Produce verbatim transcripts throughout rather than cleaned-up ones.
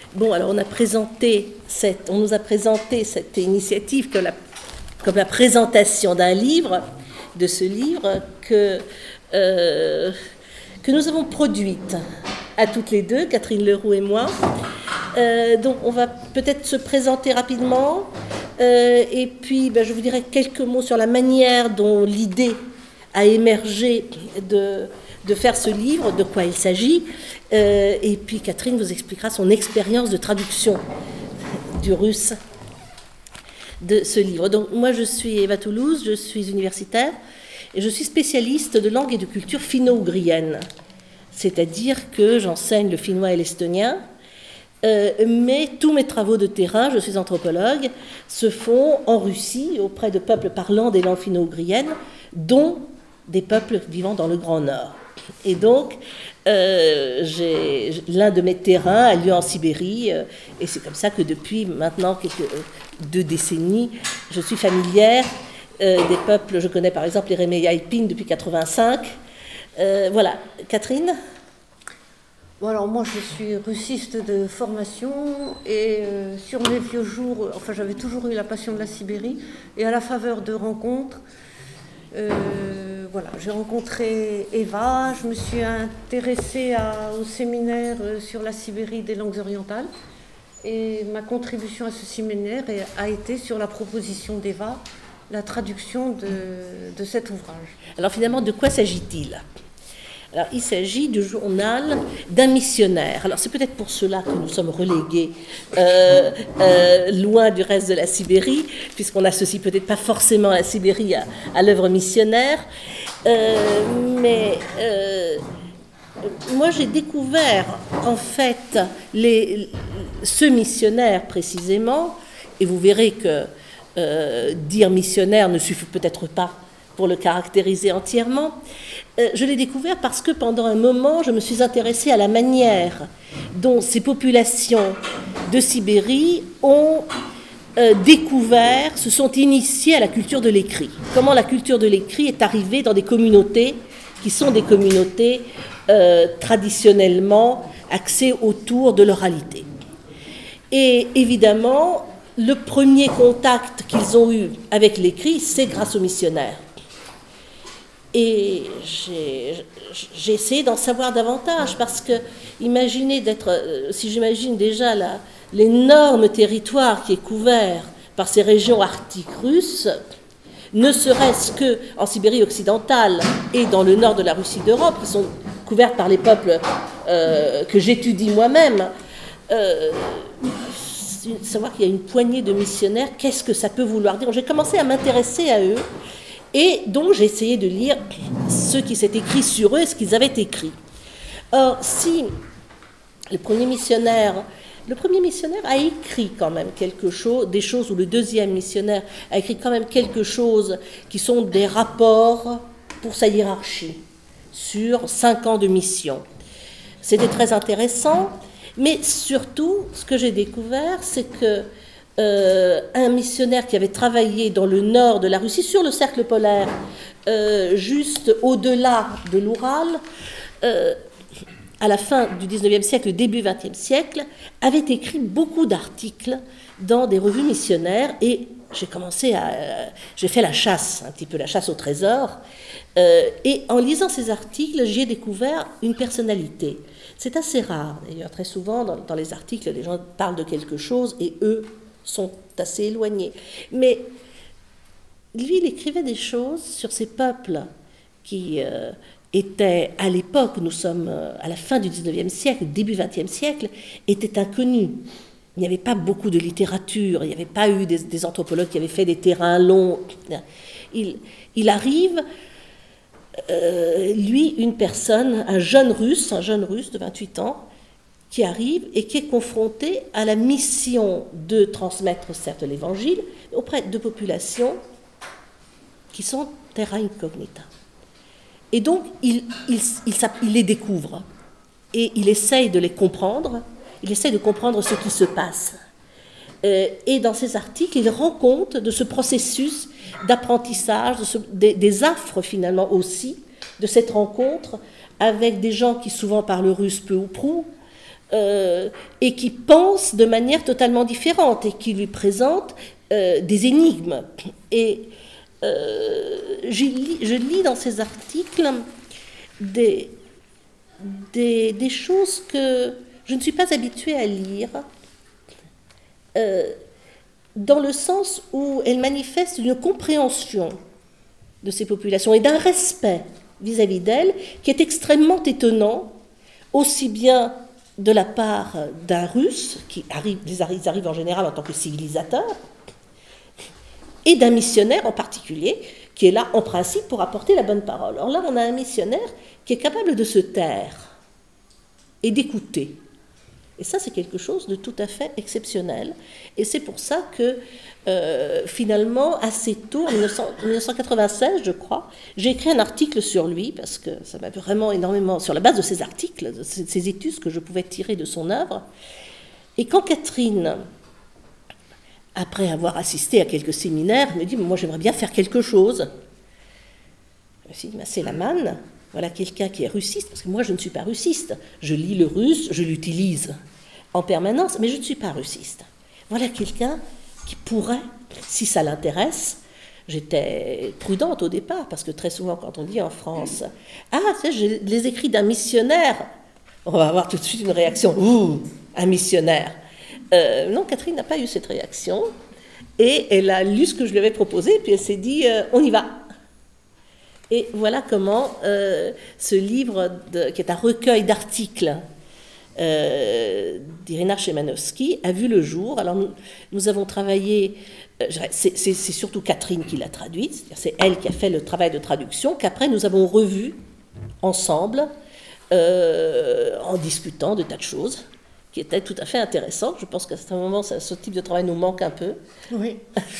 Bon, alors on a présenté cette, on nous a présenté cette initiative comme la, comme la présentation d'un livre, de ce livre que, euh, que nous avons produite à toutes les deux, Catherine Leroux et moi. Euh, donc on va peut-être se présenter rapidement euh, et puis ben, je vous dirai quelques mots sur la manière dont l'idée a émergé de, de faire ce livre, de quoi il s'agit. Euh, et puis Catherine vous expliquera son expérience de traduction du russe de ce livre. Donc moi je suis Eva Toulouse, je suis universitaire et je suis spécialiste de langue et de culture finno-ougrienne. C'est-à-dire que j'enseigne le finnois et l'estonien, euh, mais tous mes travaux de terrain, je suis anthropologue, se font en Russie auprès de peuples parlant des langues finno-ougriennes, dont des peuples vivant dans le Grand Nord. Et donc, euh, l'un de mes terrains a lieu en Sibérie, euh, et c'est comme ça que depuis maintenant quelques, deux décennies, je suis familière euh, des peuples. Je connais par exemple les Réméa-Alpines depuis quatre-vingt-cinq. Euh, voilà, Catherine. Bon, alors moi je suis russiste de formation et euh, sur mes vieux jours, enfin j'avais toujours eu la passion de la Sibérie et à la faveur de rencontres, euh, voilà, j'ai rencontré Eva, je me suis intéressée à, au séminaire sur la Sibérie des langues orientales et ma contribution à ce séminaire a été sur la proposition d'Eva, la traduction de, de cet ouvrage. Alors finalement, de quoi s'agit-il ? Alors, il s'agit du journal d'un missionnaire. Alors, c'est peut-être pour cela que nous sommes relégués euh, euh, loin du reste de la Sibérie, puisqu'on n'associe peut-être pas forcément la Sibérie à, à l'œuvre missionnaire. Euh, mais euh, moi, j'ai découvert, en fait, les, ce missionnaire précisément, et vous verrez que euh, dire missionnaire ne suffit peut-être pas pour le caractériser entièrement. Euh, je l'ai découvert parce que pendant un moment, je me suis intéressée à la manière dont ces populations de Sibérie ont euh, découvert, se sont initiées à la culture de l'écrit. Comment la culture de l'écrit est arrivée dans des communautés qui sont des communautés euh, traditionnellement axées autour de l'oralité. Et évidemment, le premier contact qu'ils ont eu avec l'écrit, c'est grâce aux missionnaires. Et j'ai essayé d'en savoir davantage parce que, imaginez d'être, si j'imagine déjà l'énorme territoire qui est couvert par ces régions arctiques russes, ne serait-ce qu'en Sibérie occidentale et dans le nord de la Russie d'Europe, qui sont couvertes par les peuples euh, que j'étudie moi-même, euh, savoir qu'il y a une poignée de missionnaires, qu'est-ce que ça peut vouloir dire? J'ai commencé à m'intéresser à eux. Et donc, j'ai essayé de lire ce qui s'est écrit sur eux, ce qu'ils avaient écrit. Or, si le premier missionnaire, le premier missionnaire a écrit quand même quelque chose, des choses, ou le deuxième missionnaire a écrit quand même quelque chose qui sont des rapports pour sa hiérarchie sur cinq ans de mission. C'était très intéressant, mais surtout, ce que j'ai découvert, c'est que Euh, un missionnaire qui avait travaillé dans le nord de la Russie, sur le cercle polaire, euh, juste au-delà de l'Oural, euh, à la fin du dix-neuvième siècle, début vingtième siècle, avait écrit beaucoup d'articles dans des revues missionnaires et j'ai commencé à... Euh, j'ai fait la chasse, un petit peu la chasse au trésor, euh, et en lisant ces articles, j'ai découvert une personnalité. C'est assez rare, d'ailleurs, très souvent, dans, dans les articles, les gens parlent de quelque chose et eux sont assez éloignés. Mais lui, il écrivait des choses sur ces peuples qui euh, étaient, à l'époque, nous sommes euh, à la fin du dix-neuvième siècle, début vingtième siècle, étaient inconnus. Il n'y avait pas beaucoup de littérature, il n'y avait pas eu des, des anthropologues qui avaient fait des terrains longs. Il, il arrive, euh, lui, une personne, un jeune russe, un jeune russe de vingt-huit ans, qui arrive et qui est confronté à la mission de transmettre, certes, l'évangile, auprès de populations qui sont terra incognita. Et donc, il, il, il, il les découvre et il essaye de les comprendre, il essaye de comprendre ce qui se passe. Euh, et dans ces articles, il rend compte de ce processus d'apprentissage, de ce, des, des affres finalement aussi, de cette rencontre avec des gens qui souvent parlent russe peu ou prou, euh, et qui pense de manière totalement différente et qui lui présente euh, des énigmes. Et euh, je, lis, je lis dans ces articles des, des, des choses que je ne suis pas habituée à lire, euh, dans le sens où elles manifestent une compréhension de ces populations et d'un respect vis-à-vis d'elles qui est extrêmement étonnant, aussi bien de la part d'un Russe, qui arrive, ils arrivent en général en tant que civilisateurs, et d'un missionnaire en particulier, qui est là en principe pour apporter la bonne parole. Alors là, on a un missionnaire qui est capable de se taire et d'écouter. Et ça, c'est quelque chose de tout à fait exceptionnel. Et c'est pour ça que, euh, finalement, assez tôt, en mille neuf cent quatre-vingt-seize, je crois, j'ai écrit un article sur lui, parce que ça m'a vraiment énormément, sur la base de ces articles, de ces, ces études que je pouvais tirer de son œuvre. Et quand Catherine, après avoir assisté à quelques séminaires, me dit « Moi, j'aimerais bien faire quelque chose », je me suis dit « C'est la manne ». Voilà quelqu'un qui est russiste, parce que moi je ne suis pas russiste. Je lis le russe, je l'utilise en permanence, mais je ne suis pas russiste. Voilà quelqu'un qui pourrait, si ça l'intéresse, j'étais prudente au départ, parce que très souvent quand on dit en France « Ah, tu sais, j'ai les écrits d'un missionnaire », on va avoir tout de suite une réaction « Ouh, un missionnaire euh, !» Non, Catherine n'a pas eu cette réaction, et elle a lu ce que je lui avais proposé, puis elle s'est dit euh, « On y va !» Et voilà comment euh, ce livre, de, qui est un recueil d'articles euh, d'Irina Szymanowski, a vu le jour. Alors nous, nous avons travaillé, euh, c'est, c'est, c'est surtout Catherine qui l'a traduite, c'est-à-dire c'est elle qui a fait le travail de traduction, qu'après nous avons revu ensemble, euh, en discutant de tas de choses, qui étaient tout à fait intéressantes. Je pense qu'à ce moment, ça, ce type de travail nous manque un peu. Oui.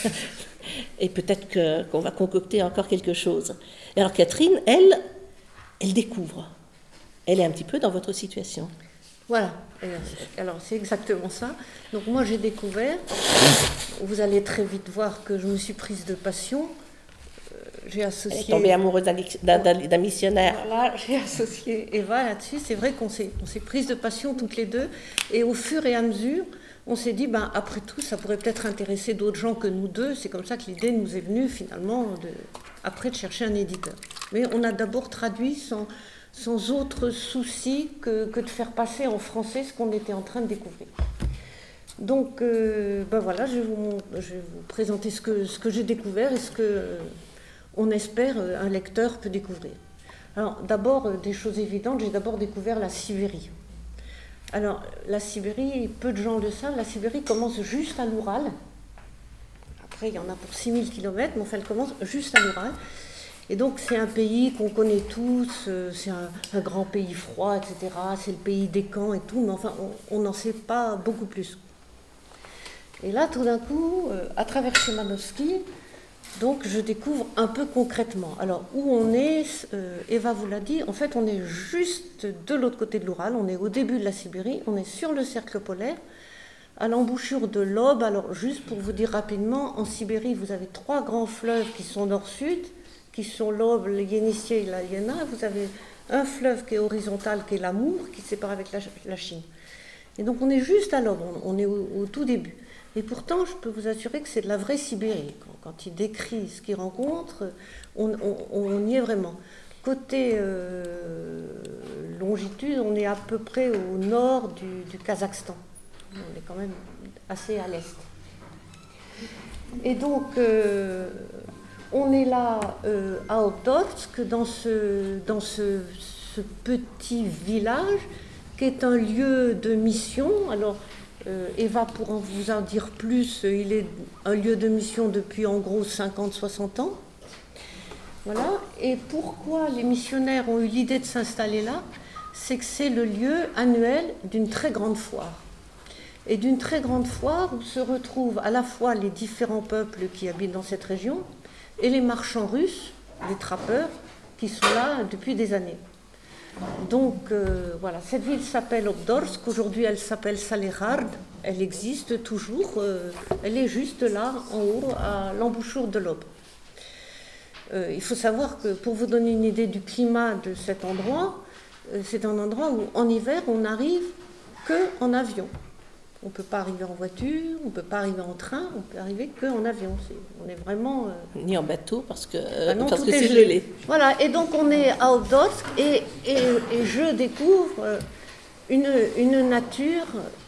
Et peut-être que, qu'on va concocter encore quelque chose. Et alors Catherine, elle, elle découvre. Elle est un petit peu dans votre situation. Voilà. Alors c'est exactement ça. Donc moi j'ai découvert, vous allez très vite voir que je me suis prise de passion. J'ai associé... Elle est tombée amoureuse d'un, d'un, d'un missionnaire. Voilà, j'ai associé Eva là-dessus. C'est vrai qu'on s'est, on s'est prise de passion toutes les deux. Et au fur et à mesure, on s'est dit, ben, après tout, ça pourrait peut-être intéresser d'autres gens que nous deux. C'est comme ça que l'idée nous est venue, finalement, de, après de chercher un éditeur. Mais on a d'abord traduit sans, sans autre souci que, que de faire passer en français ce qu'on était en train de découvrir. Donc, euh, ben voilà, je vais, vous, je vais vous présenter ce que, ce que j'ai découvert et ce que, euh, on espère, un lecteur peut découvrir. Alors, d'abord, des choses évidentes, j'ai d'abord découvert la Sibérie. Alors, la Sibérie, peu de gens le savent, la Sibérie commence juste à l'Oural. Après, il y en a pour six mille kilomètres, mais enfin, elle commence juste à l'Oural. Et donc, c'est un pays qu'on connaît tous, c'est un, un grand pays froid, et cetera. C'est le pays des camps et tout, mais enfin, on n'en sait pas beaucoup plus. Et là, tout d'un coup, à travers Szymanowski, donc, je découvre un peu concrètement. Alors, où on est, euh, Eva vous l'a dit, en fait, on est juste de l'autre côté de l'Oural, on est au début de la Sibérie, on est sur le cercle polaire, à l'embouchure de l'Ob. Alors, juste pour vous dire rapidement, en Sibérie, vous avez trois grands fleuves qui sont nord-sud, qui sont l'Ob, le Yenisseï et la Lena. Vous avez un fleuve qui est horizontal, qui est l'Amour, qui sépare avec la, la Chine. Et donc, on est juste à l'Ob, on, on est au, au tout début. Et pourtant, je peux vous assurer que c'est de la vraie Sibérie. Quand, quand il décrit ce qu'il rencontre, on, on, on y est vraiment. Côté euh, longitude, on est à peu près au nord du, du Kazakhstan. On est quand même assez à l'est. Et donc, euh, on est là euh, à Obdorsk, dans, ce, dans ce, ce petit village, qui est un lieu de mission. Alors, Euh, Eva pourra vous en dire plus, il est un lieu de mission depuis en gros cinquante à soixante ans. Voilà. Et pourquoi les missionnaires ont eu l'idée de s'installer là? C'est que c'est le lieu annuel d'une très grande foire. Et d'une très grande foire où se retrouvent à la fois les différents peuples qui habitent dans cette région et les marchands russes, les trappeurs, qui sont là depuis des années. Donc euh, voilà, cette ville s'appelle Obdorsk, aujourd'hui elle s'appelle Salehard, elle existe toujours, euh, elle est juste là en haut à l'embouchure de l'Ob. Euh, il faut savoir que pour vous donner une idée du climat de cet endroit, euh, c'est un endroit où en hiver on arrive qu'en avion. On ne peut pas arriver en voiture, on ne peut pas arriver en train, on peut arriver qu'en avion. On est vraiment... Euh... Ni en bateau, parce que, ah non, parce que c'est gelé. gelé. Voilà, et donc on est à Obdorsk, et, et, et je découvre une, une nature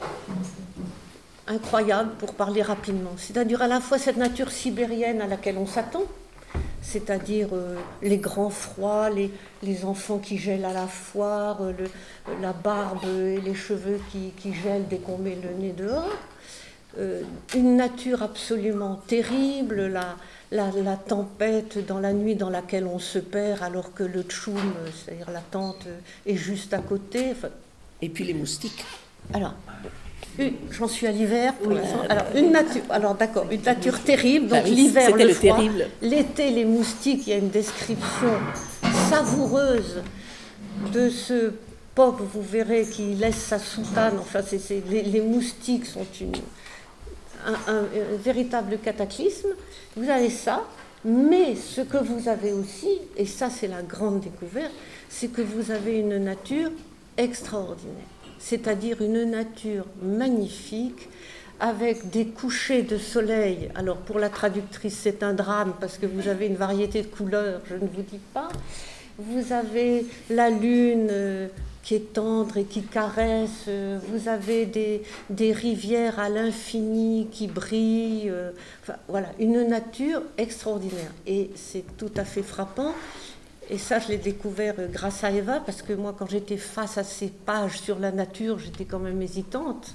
incroyable, pour parler rapidement. C'est-à-dire à la fois cette nature sibérienne à laquelle on s'attend, c'est-à-dire euh, les grands froids, les, les enfants qui gèlent à la foire, le, la barbe et les cheveux qui, qui gèlent dès qu'on met le nez dehors. Euh, une nature absolument terrible, la, la, la tempête dans la nuit dans laquelle on se perd alors que le tchoum, c'est-à-dire la tente, est juste à côté. Enfin, et puis les moustiques. Alors, j'en suis à l'hiver pour oui, l'instant. Alors, une nature, alors d'accord, une nature terrible, donc bah oui, l'hiver, le, le froid, terrible. L'été, les moustiques, il y a une description savoureuse de ce pop, vous verrez, qui laisse sa soutane, enfin, c'est, c'est, les, les moustiques sont une, un, un, un véritable cataclysme. Vous avez ça, mais ce que vous avez aussi, et ça c'est la grande découverte, c'est que vous avez une nature extraordinaire. C'est-à-dire une nature magnifique, avec des couchers de soleil. Alors pour la traductrice, c'est un drame, parce que vous avez une variété de couleurs, je ne vous dis pas. Vous avez la lune euh, qui est tendre et qui caresse, euh, vous avez des, des rivières à l'infini qui brillent, euh, enfin, voilà, une nature extraordinaire. Et c'est tout à fait frappant. Et ça, je l'ai découvert grâce à Eva, parce que moi, quand j'étais face à ces pages sur la nature, j'étais quand même hésitante.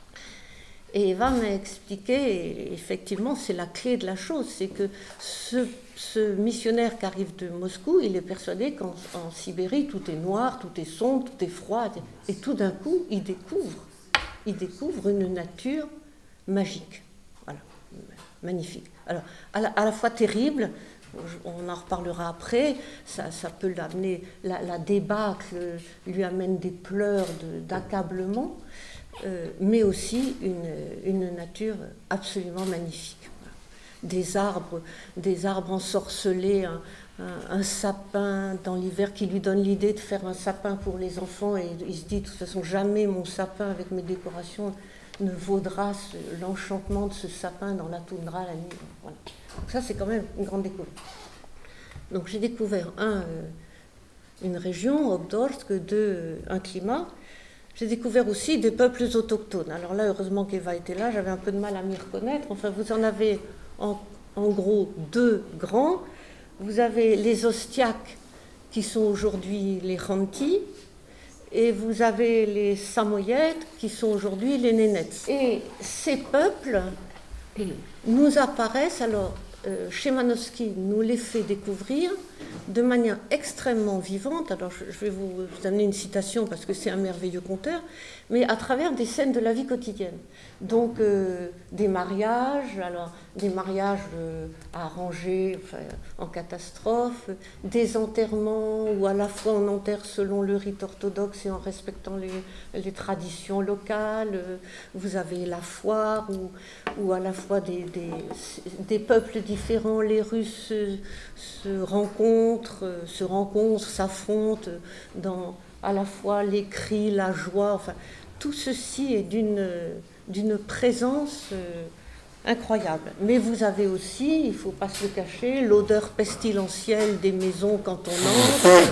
Et Eva m'a expliqué, et effectivement, c'est la clé de la chose, c'est que ce, ce missionnaire qui arrive de Moscou, il est persuadé qu'en en Sibérie, tout est noir, tout est sombre, tout est froid. Et tout d'un coup, il découvre, il découvre une nature magique. Voilà, magnifique. Alors, à la, à la fois terrible, on en reparlera après, ça, ça peut l'amener, la, la débâcle lui amène des pleurs de, d'accablement, euh, mais aussi une, une nature absolument magnifique. Des arbres, des arbres ensorcelés, un, un, un sapin dans l'hiver qui lui donne l'idée de faire un sapin pour les enfants, et il se dit de toute façon jamais mon sapin avec mes décorations ne vaudra ce, l'enchantement de ce sapin dans la toundra la nuit. Voilà. Donc ça, c'est quand même une grande découverte. Donc j'ai découvert, un, euh, une région, Obdorsk, deux, euh, un climat. J'ai découvert aussi des peuples autochtones. Alors là, heureusement qu'Eva était là, j'avais un peu de mal à m'y reconnaître. Enfin, vous en avez en, en gros deux grands. Vous avez les Ostiaks, qui sont aujourd'hui les Khanti, et vous avez les Samoyèdes, qui sont aujourd'hui les Nénètes. Et ces peuples nous apparaissent, alors euh, Szymanowski nous les fait découvrir de manière extrêmement vivante. Alors je, je vais vous, vous amener une citation parce que c'est un merveilleux conteur, mais à travers des scènes de la vie quotidienne. Donc euh, des mariages, alors des mariages euh, arrangés enfin, en catastrophe, des enterrements où à la fois on enterre selon le rite orthodoxe et en respectant les, les traditions locales. Vous avez la foire où, où à la fois des, des, des peuples différents, les Russes se, se rencontrent, se rencontrent, s'affrontent dans à la fois les cris, la joie, enfin tout ceci est d'une d'une présence euh, incroyable. Mais vous avez aussi, il ne faut pas se le cacher, l'odeur pestilentielle des maisons quand on entre.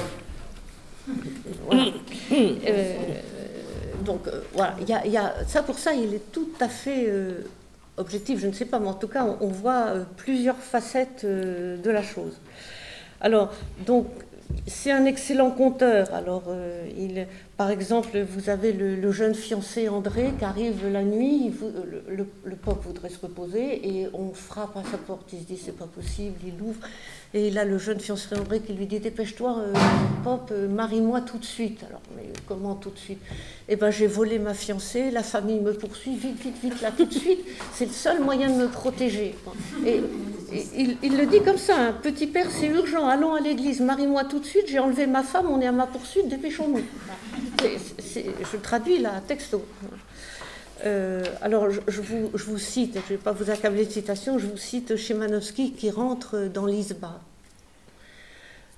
Voilà. Euh, donc euh, voilà, y a, y a, ça pour ça, il est tout à fait euh, objectif, je ne sais pas, mais en tout cas, on, on voit euh, plusieurs facettes euh, de la chose. Alors, donc, c'est un excellent conteur. Alors, euh, il, par exemple, vous avez le, le jeune fiancé André qui arrive la nuit, il vous, le, le, le pop voudrait se reposer et on frappe à sa porte, il se dit c'est pas possible, il ouvre et il a le jeune fiancé André qui lui dit dépêche-toi, euh, pop, euh, marie-moi tout de suite. Alors, mais comment tout de suite? Eh ben, j'ai volé ma fiancée, la famille me poursuit, vite, vite, vite, là, tout de suite, c'est le seul moyen de me protéger. Et, et il, il le dit comme ça, hein, petit père, c'est urgent, allons à l'église, marie-moi tout de suite, j'ai enlevé ma femme, on est à ma poursuite, dépêchons-nous. C'est, c'est, je traduis là, texto. Euh, alors, je, je, vous, je vous cite, je ne vais pas vous accabler de citations, je vous cite Szymanowski qui rentre dans l'Izba.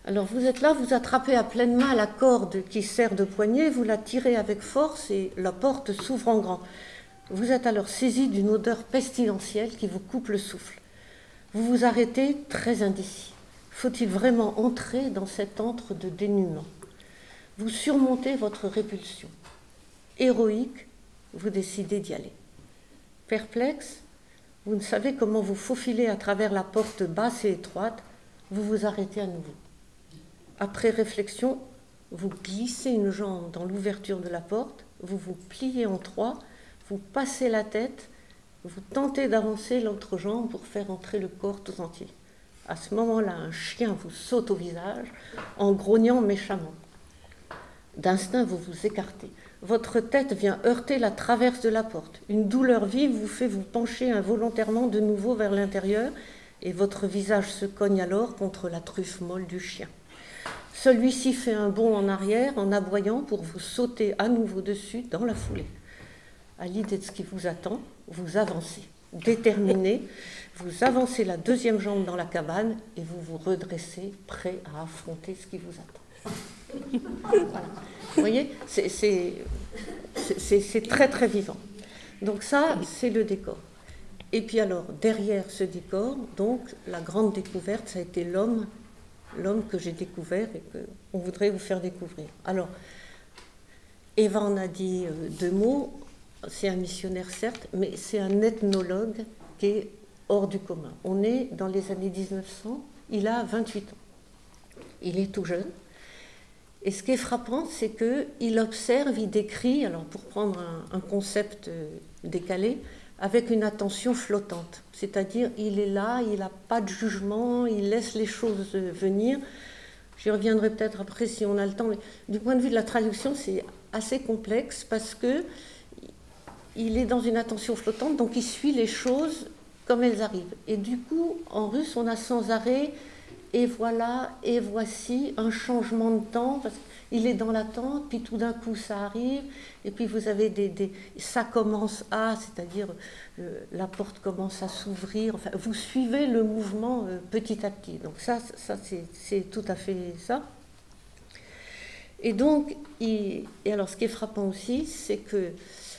Alors vous êtes là, vous attrapez à pleine main la corde qui sert de poignée, vous la tirez avec force et la porte s'ouvre en grand. Vous êtes alors saisi d'une odeur pestilentielle qui vous coupe le souffle. Vous vous arrêtez très indécis. Faut-il vraiment entrer dans cet antre de dénuement? Vous surmontez votre répulsion. Héroïque, vous décidez d'y aller. Perplexe, vous ne savez comment vous faufiler à travers la porte basse et étroite, vous vous arrêtez à nouveau. Après réflexion, vous glissez une jambe dans l'ouverture de la porte, vous vous pliez en trois, vous passez la tête, vous tentez d'avancer l'autre jambe pour faire entrer le corps tout entier. À ce moment-là, un chien vous saute au visage en grognant méchamment. D'instinct, vous vous écartez. Votre tête vient heurter la traverse de la porte. Une douleur vive vous fait vous pencher involontairement de nouveau vers l'intérieur et votre visage se cogne alors contre la truffe molle du chien. Celui-ci fait un bond en arrière en aboyant pour vous sauter à nouveau dessus dans la foulée. À l'idée de ce qui vous attend, vous avancez. Déterminé, vous avancez la deuxième jambe dans la cabane et vous vous redressez, prêt à affronter ce qui vous attend. Voilà. Vous voyez, c'est, c'est, c'est, c'est très très vivant. Donc ça, c'est le décor. Et puis alors, derrière ce décor, donc la grande découverte, ça a été l'homme, l'homme que j'ai découvert et qu'on voudrait vous faire découvrir. Alors, Eva en a dit deux mots. C'est un missionnaire, certes, mais c'est un ethnologue qui est hors du commun. On est dans les années dix-neuf cents, il a vingt-huit ans. Il est tout jeune. Et ce qui est frappant, c'est qu'il observe, il décrit, alors pour prendre un, un concept décalé, avec une attention flottante. C'est-à-dire, il est là, il n'a pas de jugement, il laisse les choses venir. J'y reviendrai peut-être après si on a le temps, mais du point de vue de la traduction, c'est assez complexe parce que il est dans une attention flottante, donc il suit les choses comme elles arrivent. Et du coup, en russe, on a sans arrêt « et voilà, et voici » un changement de temps, parce qu'il est dans l'attente, puis tout d'un coup ça arrive, et puis vous avez des... des ça commence à, c'est-à-dire euh, la porte commence à s'ouvrir, enfin, vous suivez le mouvement euh, petit à petit. Donc ça, ça c'est, c'est tout à fait ça. Et donc, il, et alors ce qui est frappant aussi, c'est que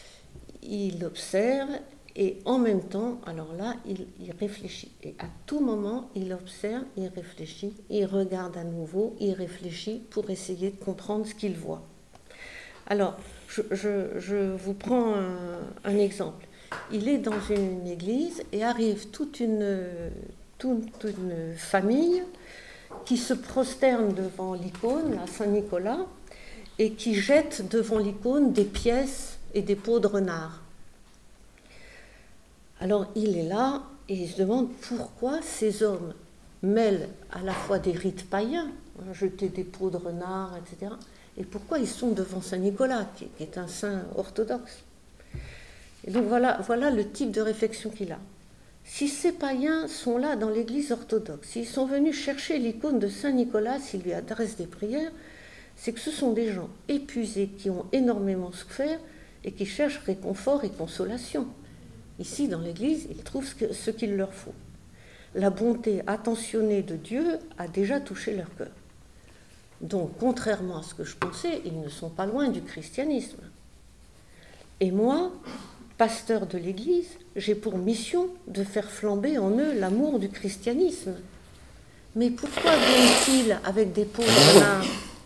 il observe et en même temps, alors là, il, il réfléchit. Et à tout moment, il observe, il réfléchit, il regarde à nouveau, il réfléchit pour essayer de comprendre ce qu'il voit. Alors, je, je, je vous prends un, un exemple. Il est dans une église et arrive toute une, toute une famille qui se prosterne devant l'icône, la Saint-Nicolas, et qui jette devant l'icône des pièces et des peaux de renard. Alors il est là et il se demande pourquoi ces hommes mêlent à la fois des rites païens, jeter des peaux de renard, et cetera, et pourquoi ils sont devant Saint-Nicolas, qui est un saint orthodoxe. Et donc voilà, voilà le type de réflexion qu'il a. Si ces païens sont là dans l'église orthodoxe, s'ils sont venus chercher l'icône de Saint-Nicolas, s'ils lui adressent des prières, c'est que ce sont des gens épuisés qui ont énormément souffert et qui cherchent réconfort et consolation. Ici, dans l'église, ils trouvent ce, que, ce qu'il leur faut. La bonté attentionnée de Dieu a déjà touché leur cœur. Donc, contrairement à ce que je pensais, ils ne sont pas loin du christianisme. Et moi, pasteur de l'église, j'ai pour mission de faire flamber en eux l'amour du christianisme. Mais pourquoi viennent-ils avec des peaux de renard ?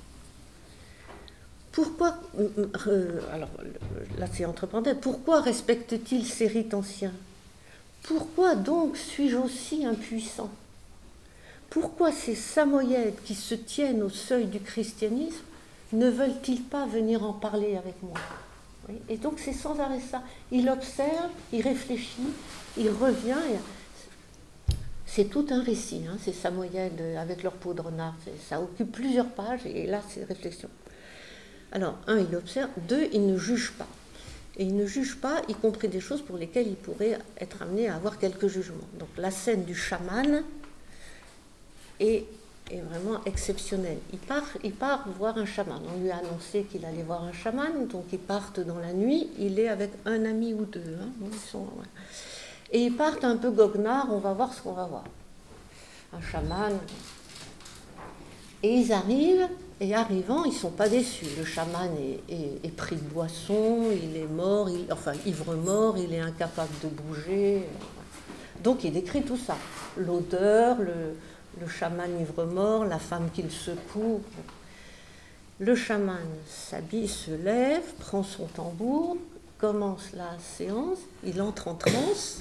Pourquoi, euh, alors là c'est entre parenthèses, pourquoi respecte-t-il ces rites anciens ? Pourquoi donc suis-je aussi impuissant ? Pourquoi ces samoyèdes qui se tiennent au seuil du christianisme ne veulent-ils pas venir en parler avec moi ? Oui, et donc c'est sans arrêt ça. Il observe, il réfléchit, il revient. Et c'est tout un récit, hein, ces samoyèdes avec leur peau de renard. Ça occupe plusieurs pages et là c'est réflexion. Alors, un, il observe, deux, il ne juge pas. Et il ne juge pas, y compris des choses pour lesquelles il pourrait être amené à avoir quelques jugements. Donc, la scène du chaman est, est vraiment exceptionnelle. Il part, il part voir un chaman. On lui a annoncé qu'il allait voir un chaman, donc ils partent dans la nuit. Il est avec un ami ou deux. Hein, ils sont, ouais. Et ils partent un peu goguenards, on va voir ce qu'on va voir. Un chaman. Et ils arrivent, et arrivant, ils ne sont pas déçus. Le chaman est, est, est pris de boisson, il est mort, il, enfin ivre-mort, il est incapable de bouger. Donc il décrit tout ça. L'odeur, le, le chaman ivre-mort, la femme qu'il secoue. Le chaman s'habille, se lève, prend son tambour, commence la séance, il entre en transe.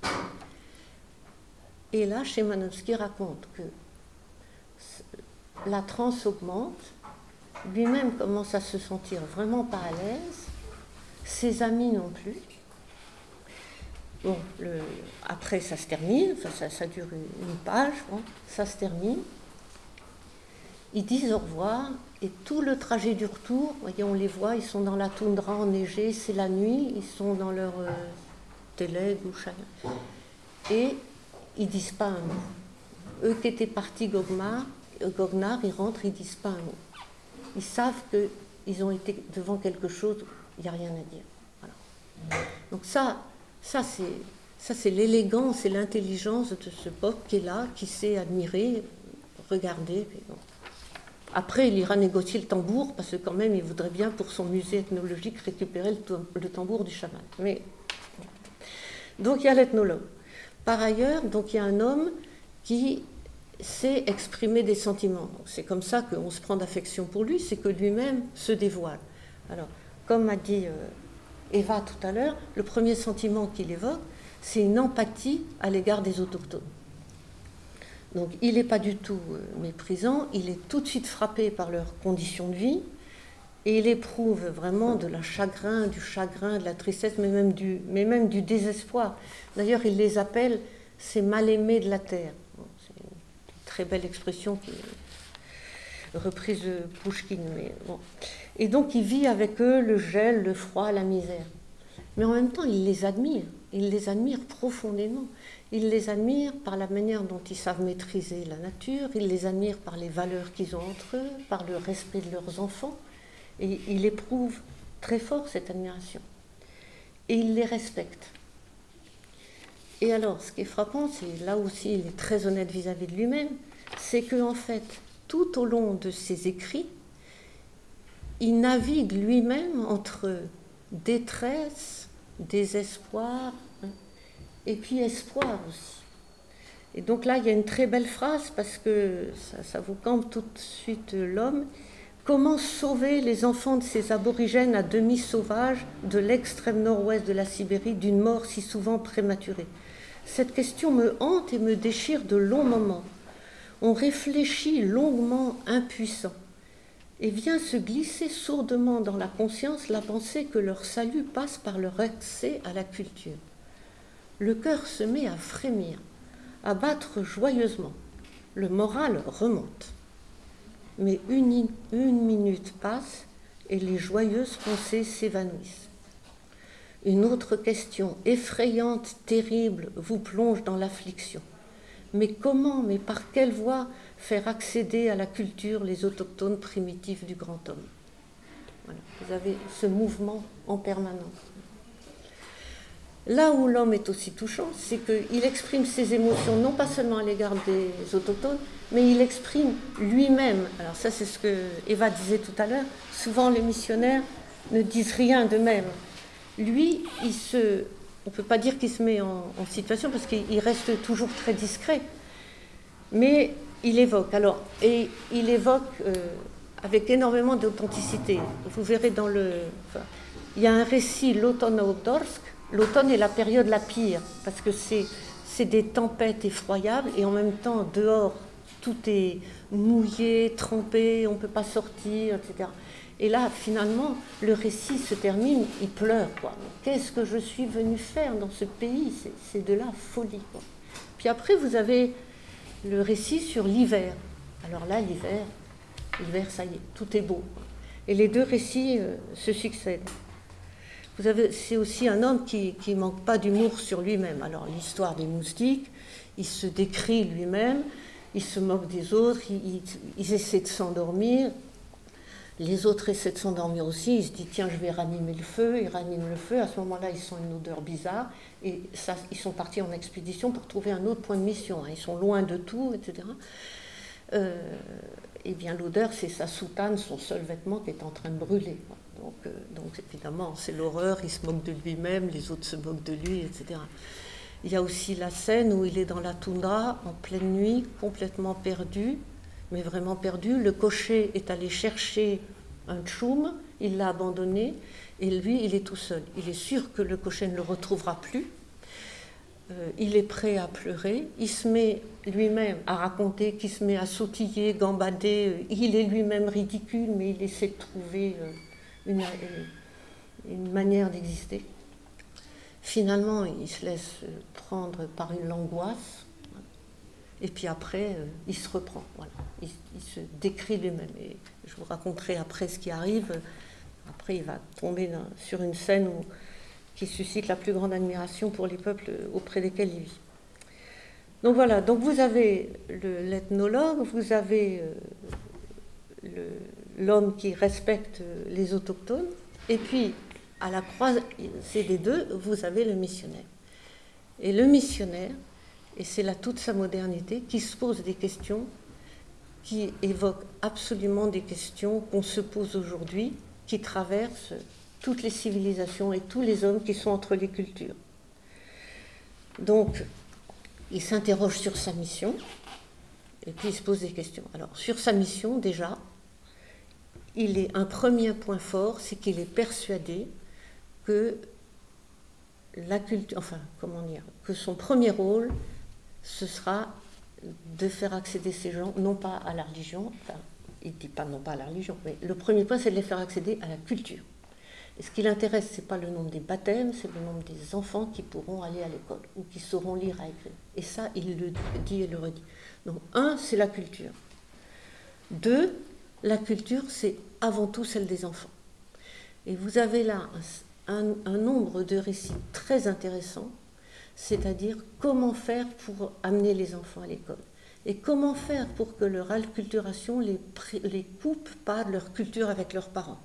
Et là, Szymanowski raconte que la transe augmente, lui-même commence à se sentir vraiment pas à l'aise, ses amis non plus. Bon, le, après ça se termine, enfin, ça, ça dure une page, bon, ça se termine. Ils disent au revoir, et tout le trajet du retour, voyez, on les voit, ils sont dans la toundra enneigée, c'est la nuit, ils sont dans leur euh, télègue ou chacun. Et ils disent pas un mot. Eux qui étaient partis Goguenard, Goguenard, ils rentrent, ils disent pas un mot. Ils savent qu'ils ont été devant quelque chose, il n'y a rien à dire. Voilà. Donc ça, ça c'est, ça c'est l'élégance et l'intelligence de ce peuple qui est là, qui sait admirer, regarder. Puis bon. Après, il ira négocier le tambour, parce que quand même, il voudrait bien, pour son musée ethnologique, récupérer le, le tambour du chaman. Mais... Donc il y a l'ethnologue. Par ailleurs, donc, il y a un homme qui sait exprimer des sentiments. C'est comme ça qu'on se prend d'affection pour lui, c'est que lui-même se dévoile. Alors, comme a dit euh, Eva tout à l'heure, le premier sentiment qu'il évoque, c'est une empathie à l'égard des autochtones. Donc, il n'est pas du tout euh, méprisant, il est tout de suite frappé par leurs conditions de vie, et il éprouve vraiment de la chagrin, du chagrin, de la tristesse, mais même du, mais même du désespoir. D'ailleurs, il les appelle ces mal-aimés de la terre. Bon, c'est une très belle expression qui est reprise de Pouchkine. Mais bon. Et donc, il vit avec eux le gel, le froid, la misère. Mais en même temps, il les admire. Il les admire profondément. Il les admire par la manière dont ils savent maîtriser la nature. Il les admire par les valeurs qu'ils ont entre eux, par le respect de leurs enfants. Et il éprouve très fort cette admiration. Et il les respecte. Et alors, ce qui est frappant, c'est là aussi, il est très honnête vis-à-vis de lui-même, c'est qu'en fait, tout au long de ses écrits, il navigue lui-même entre détresse, désespoir, hein, et puis espoir aussi. Et donc là, il y a une très belle phrase, parce que ça, ça vous campe tout de suite l'homme. Comment sauver les enfants de ces aborigènes à demi sauvages de l'extrême nord-ouest de la Sibérie d'une mort si souvent prématurée? Cette question me hante et me déchire de longs moments. On réfléchit longuement, impuissant, et vient se glisser sourdement dans la conscience la pensée que leur salut passe par leur accès à la culture. Le cœur se met à frémir, à battre joyeusement. Le moral remonte. Mais une, une minute passe et les joyeuses pensées s'évanouissent. Une autre question effrayante, terrible, vous plonge dans l'affliction. Mais comment, mais par quelle voie faire accéder à la culture les autochtones primitifs du grand homme? Voilà, vous avez ce mouvement en permanence. Là où l'homme est aussi touchant, c'est qu'il exprime ses émotions non pas seulement à l'égard des autochtones, mais il exprime lui-même. Alors ça, c'est ce que Eva disait tout à l'heure. Souvent, les missionnaires ne disent rien d'eux-mêmes. Lui, il se, on ne peut pas dire qu'il se met en, en situation parce qu'il reste toujours très discret. Mais il évoque. Alors, et il évoque euh, avec énormément d'authenticité. Vous verrez dans le... Enfin, il y a un récit, l'automne à Obdorsk. L'automne est la période la pire, parce que c'est, c'est des tempêtes effroyables, et en même temps, dehors, tout est mouillé, trempé, on ne peut pas sortir, et cetera. Et là, finalement, le récit se termine, il pleure, quoi. Qu'est-ce que je suis venu faire dans ce pays? c'est, c'est de la folie, quoi. Puis après, vous avez le récit sur l'hiver. Alors là, l'hiver, l'hiver, ça y est, tout est beau. Et les deux récits euh, se succèdent. Vous avez, c'est aussi un homme qui ne manque pas d'humour sur lui-même. Alors, l'histoire des moustiques, il se décrit lui-même, il se moque des autres, il, il, il essaie de s'endormir. Les autres essaient de s'endormir aussi. Il se dit, tiens, je vais ranimer le feu. Il ranime le feu. À ce moment-là, ils sentent une odeur bizarre. Et ça, ils sont partis en expédition pour trouver un autre point de mission. Ils sont loin de tout, et cetera. Euh, et bien l'odeur, c'est sa soutane, son seul vêtement qui est en train de brûler. Donc, euh, donc évidemment, c'est l'horreur, il se moque de lui-même, les autres se moquent de lui, et cetera. Il y a aussi la scène où il est dans la toundra, en pleine nuit, complètement perdu, mais vraiment perdu. Le cocher est allé chercher un tchoum, il l'a abandonné, et lui, il est tout seul. Il est sûr que le cocher ne le retrouvera plus. Euh, il est prêt à pleurer. Il se met lui-même à raconter qu'il se met à sautiller, gambader. Il est lui-même ridicule, mais il essaie de trouver euh, une, une manière d'exister. Finalement, il se laisse prendre par une angoisse. Et puis après, euh, il se reprend. Voilà. Il, il se décrit lui-même. Et je vous raconterai après ce qui arrive. Après, il va tomber dans, sur une scène où, qui suscite la plus grande admiration pour les peuples auprès desquels il vit. Donc voilà, donc vous avez le, l'ethnologue, vous avez euh, le, l'homme qui respecte les autochtones, et puis à la croisée des deux, vous avez le missionnaire. Et le missionnaire, et c'est là toute sa modernité, qui se pose des questions, qui évoque absolument des questions qu'on se pose aujourd'hui, qui traversent toutes les civilisations et tous les hommes qui sont entre les cultures. Donc, il s'interroge sur sa mission, et puis il se pose des questions. Alors, sur sa mission, déjà, il est un premier point fort, c'est qu'il est persuadé que la culture, enfin, comment dire, que son premier rôle, ce sera de faire accéder ces gens, non pas à la religion, enfin, il ne dit pas non pas à la religion, mais le premier point, c'est de les faire accéder à la culture. Et ce qui l'intéresse, ce n'est pas le nombre des baptêmes, c'est le nombre des enfants qui pourront aller à l'école, ou qui sauront lire et écrire. Et ça, il le dit et le redit. Donc, un, c'est la culture. Deux, la culture, c'est avant tout celle des enfants. Et vous avez là un, un, un nombre de récits très intéressants, c'est-à-dire comment faire pour amener les enfants à l'école. Et comment faire pour que leur acculturation les, les coupe pas de leur culture avec leurs parents.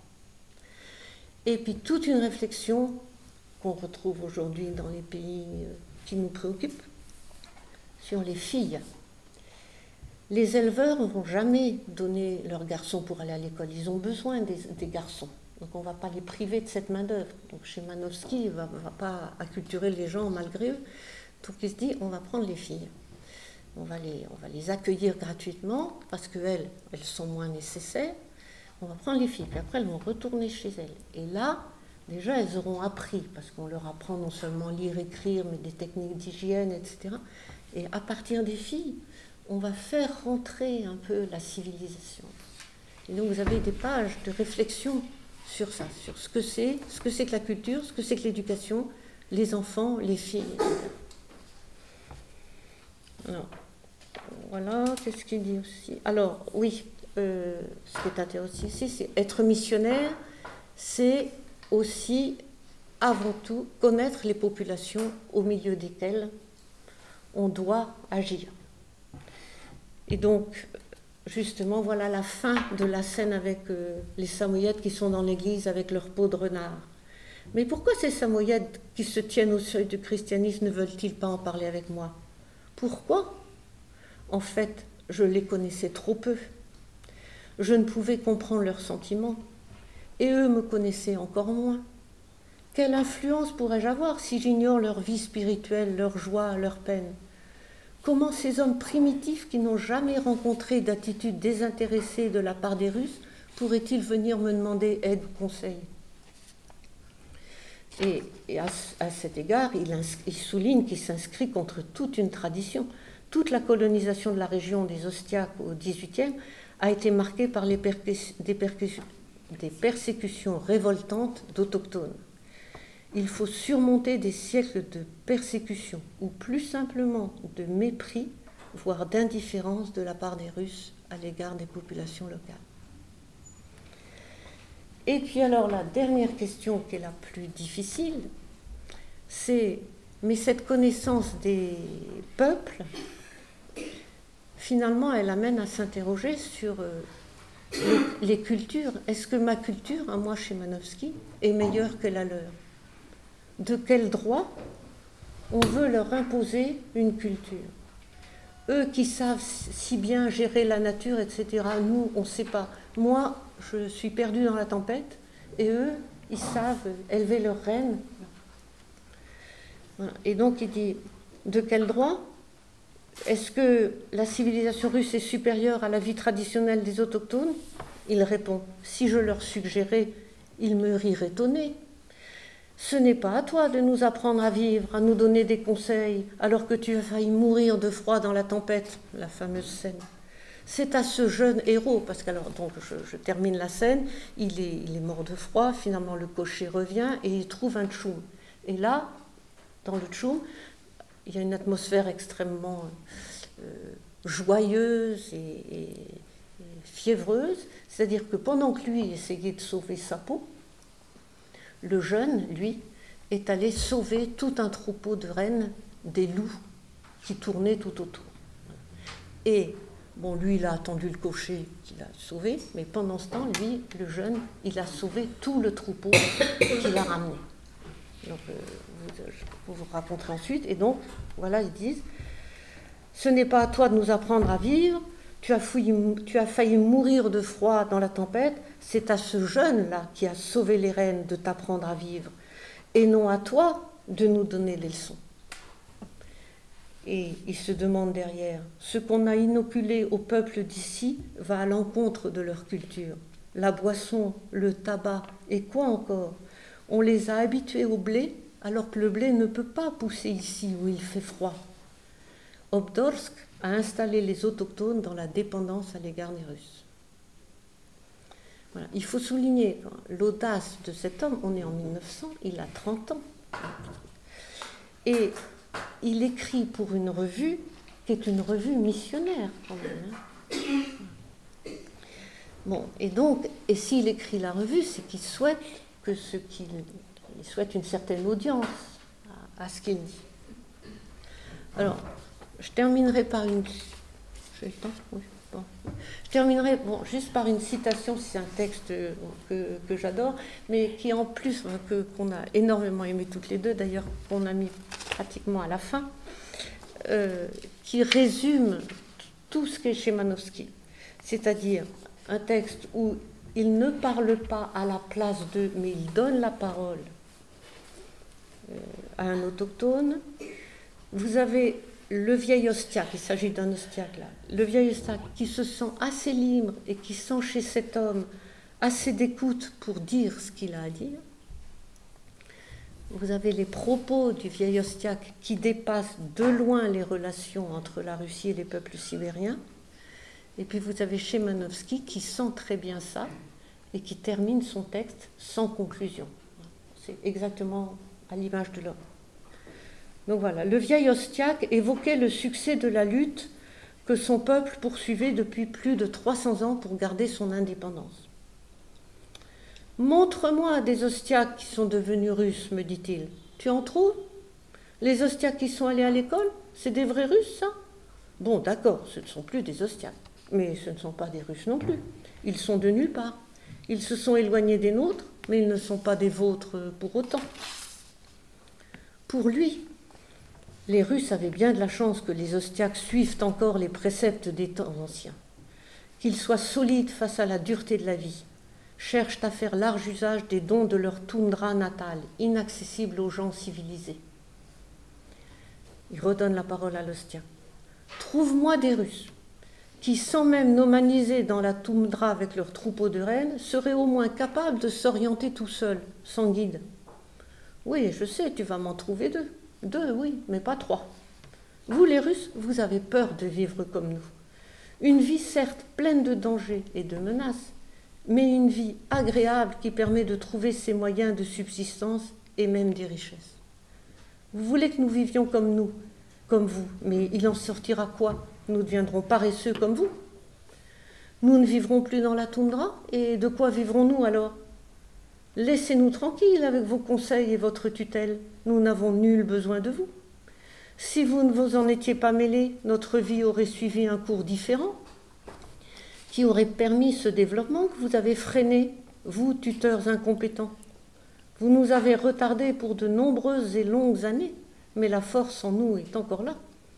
Et puis toute une réflexion qu'on retrouve aujourd'hui dans les pays qui nous préoccupent sur les filles. Les éleveurs ne vont jamais donner leurs garçons pour aller à l'école. Ils ont besoin des, des garçons. Donc on ne va pas les priver de cette main-d'œuvre. Donc Szymanowski ne va, va pas acculturer les gens malgré eux. Donc il se dit, on va prendre les filles. On va les, on va les accueillir gratuitement parce qu'elles, elles sont moins nécessaires. On va prendre les filles, puis après elles vont retourner chez elles. Et là, déjà, elles auront appris, parce qu'on leur apprend non seulement lire, écrire, mais des techniques d'hygiène, et cetera. Et à partir des filles, on va faire rentrer un peu la civilisation. Et donc vous avez des pages de réflexion sur ça, sur ce que c'est, ce que c'est que la culture, ce que c'est que l'éducation, les enfants, les filles, et cetera. Alors, voilà, qu'est-ce qu'il dit aussi? Alors, oui, euh, ce qui est intéressant ici, c'est être missionnaire, c'est aussi, avant tout, connaître les populations au milieu desquelles on doit agir. Et donc, justement, voilà la fin de la scène avec euh, les Samoyèdes qui sont dans l'église avec leur peau de renard. Mais pourquoi ces Samoyèdes qui se tiennent au seuil du christianisme ne veulent-ils pas en parler avec moi? Pourquoi? En fait, je les connaissais trop peu. Je ne pouvais comprendre leurs sentiments. Et eux me connaissaient encore moins. Quelle influence pourrais-je avoir si j'ignore leur vie spirituelle, leur joie, leur peine? Comment ces hommes primitifs qui n'ont jamais rencontré d'attitude désintéressée de la part des Russes pourraient-ils venir me demander aide ou conseil? Et, et à, à cet égard, il, il souligne qu'il s'inscrit contre toute une tradition. Toute la colonisation de la région des Ostiaques au dix-huitième a été marquée par les percus, des, percus, des persécutions révoltantes d'autochtones. Il faut surmonter des siècles de persécutions, ou plus simplement de mépris, voire d'indifférence de la part des Russes à l'égard des populations locales. Et puis alors la dernière question qui est la plus difficile, c'est, mais cette connaissance des peuples, finalement elle amène à s'interroger sur euh, les, les cultures. Est-ce que ma culture, à moi Szymanowski, est meilleure que la leur? De quel droit on veut leur imposer une culture? eux qui savent si bien gérer la nature, et cetera. Nous, on ne sait pas. Moi, je suis perdue dans la tempête, et eux, ils savent élever leurs reines. Voilà. Et donc, il dit, de quel droit est-ce que la civilisation russe est supérieure à la vie traditionnelle des autochtones? Il répond, si je leur suggérais, ils me riraient au nez. Ce n'est pas à toi de nous apprendre à vivre, à nous donner des conseils, alors que tu as failli mourir de froid dans la tempête, la fameuse scène. C'est à ce jeune héros, parce que alors, donc, je, je termine la scène, il est, il est mort de froid, finalement le cocher revient et il trouve un tchoum. Et là, dans le tchoum, il y a une atmosphère extrêmement euh, joyeuse et, et, et fiévreuse, c'est-à-dire que pendant que lui essayait de sauver sa peau, le jeune, lui, est allé sauver tout un troupeau de rennes, des loups qui tournaient tout autour. Et, bon, lui, il a attendu le cocher qu'il a sauvé, mais pendant ce temps, lui, le jeune, il a sauvé tout le troupeau qu'il a ramené. Donc, euh, vous, je vous raconterai ensuite. Et donc, voilà, ils disent, ce n'est pas à toi de nous apprendre à vivre, tu as, fouillé, tu as failli mourir de froid dans la tempête, c'est à ce jeune-là qui a sauvé les rennes de t'apprendre à vivre, et non à toi de nous donner des leçons. Et il se demande derrière, ce qu'on a inoculé au peuple d'ici va à l'encontre de leur culture. La boisson, le tabac, et quoi encore? On les a habitués au blé, alors que le blé ne peut pas pousser ici où il fait froid. Obdorsk a installé les autochtones dans la dépendance à l'égard des Russes. Voilà. Il faut souligner l'audace de cet homme. On est en mille neuf cents, il a trente ans. Et il écrit pour une revue qui est une revue missionnaire quand même. Hein. Bon, et donc, et s'il écrit la revue, c'est qu'il souhaite que ce qu'il il souhaite une certaine audience à, à ce qu'il dit. Alors, je terminerai par une. J'ai le temps ? Oui. Bon. Je terminerai bon, juste par une citation, c'est un texte que, que j'adore, mais qui en plus, que, qu'on a énormément aimé toutes les deux, d'ailleurs qu'on a mis pratiquement à la fin, euh, qui résume tout ce qu'est Szymanowski. C'est-à-dire un texte où il ne parle pas à la place d'eux, mais il donne la parole euh, à un autochtone. Vous avez le vieil ostiaque, il s'agit d'un ostiaque là, le vieil ostiaque qui se sent assez libre et qui sent chez cet homme assez d'écoute pour dire ce qu'il a à dire. Vous avez les propos du vieil ostiaque qui dépassent de loin les relations entre la Russie et les peuples sibériens. Et puis vous avez Szymanowski qui sent très bien ça et qui termine son texte sans conclusion. C'est exactement à l'image de l'homme. Donc voilà, le vieil ostiaque évoquait le succès de la lutte que son peuple poursuivait depuis plus de trois cents ans pour garder son indépendance. « Montre-moi des ostiaques qui sont devenus russes, me dit-il. Tu en trouves? Les ostiaques qui sont allés à l'école, c'est des vrais Russes, ça? Bon, d'accord, ce ne sont plus des ostiaques, mais ce ne sont pas des Russes non plus. Ils sont de nulle part. Ils se sont éloignés des nôtres, mais ils ne sont pas des vôtres pour autant. » Pour lui, les Russes avaient bien de la chance que les ostiaques suivent encore les préceptes des temps anciens, qu'ils soient solides face à la dureté de la vie, cherchent à faire large usage des dons de leur toundra natale, inaccessible aux gens civilisés. Il redonne la parole à l'ostiaque. « Trouve-moi des Russes qui, sans même nomaniser dans la toundra avec leur troupeau de rennes, seraient au moins capables de s'orienter tout seuls, sans guide. Oui, je sais, tu vas m'en trouver deux. Deux, oui, mais pas trois. Vous, les Russes, vous avez peur de vivre comme nous. Une vie, certes, pleine de dangers et de menaces, mais une vie agréable qui permet de trouver ses moyens de subsistance et même des richesses. Vous voulez que nous vivions comme nous, comme vous, mais il en sortira quoi? Nous deviendrons paresseux comme vous. Nous ne vivrons plus dans la toundra, et de quoi vivrons-nous alors? Laissez-nous tranquilles avec vos conseils et votre tutelle. Nous n'avons nul besoin de vous. Si vous ne vous en étiez pas mêlés, notre vie aurait suivi un cours différent, qui aurait permis ce développement que vous avez freiné, vous, tuteurs incompétents. Vous nous avez retardés pour de nombreuses et longues années, mais la force en nous est encore là.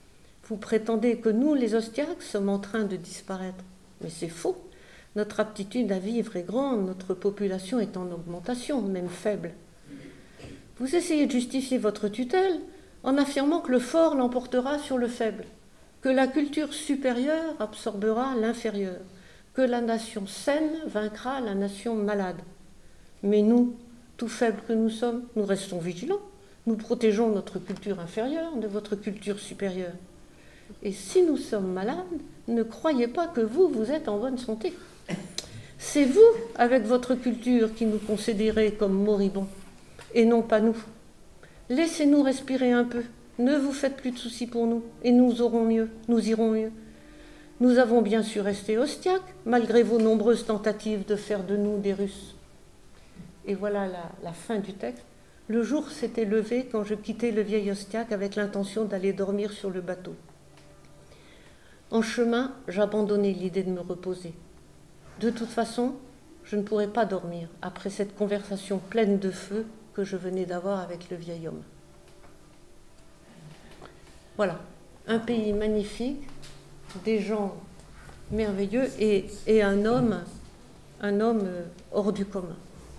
Vous prétendez que nous, les Ostiaques, sommes en train de disparaître. Mais c'est faux. Notre aptitude à vivre est grande, notre population est en augmentation, même faible. Vous essayez de justifier votre tutelle en affirmant que le fort l'emportera sur le faible, que la culture supérieure absorbera l'inférieure, que la nation saine vaincra la nation malade. Mais nous, tout faibles que nous sommes, nous restons vigilants. Nous protégeons notre culture inférieure de votre culture supérieure. Et si nous sommes malades, ne croyez pas que vous, vous êtes en bonne santé. C'est vous, avec votre culture, qui nous considérez comme moribonds, et non pas nous. Laissez-nous respirer un peu, ne vous faites plus de soucis pour nous, et nous aurons mieux, nous irons mieux. Nous avons bien su rester Ostiaques, malgré vos nombreuses tentatives de faire de nous des Russes. Et voilà la, la fin du texte. Le jour s'était levé quand je quittais le vieil Ostiaque avec l'intention d'aller dormir sur le bateau. En chemin, j'abandonnai l'idée de me reposer. De toute façon, je ne pourrais pas dormir après cette conversation pleine de feu que je venais d'avoir avec le vieil homme. Voilà, un pays magnifique, des gens merveilleux et, et un homme, un homme hors du commun.